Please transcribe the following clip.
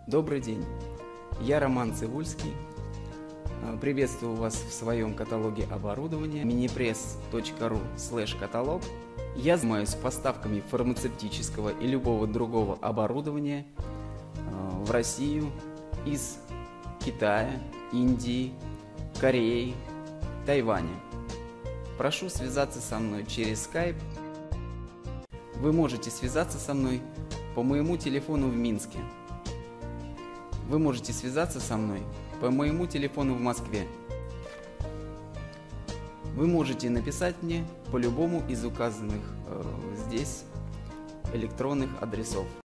Добрый день, я Роман Цивульский. Приветствую вас в своем каталоге оборудования minipress.ru/каталог. Я занимаюсь поставками фармацевтического и любого другого оборудования в Россию из Китая, Индии, Кореи, Тайваня. Прошу связаться со мной через Skype. Вы можете связаться со мной по моему телефону в Минске. Вы можете связаться со мной по моему телефону в Москве. Вы можете написать мне по любому из указанных здесь электронных адресов.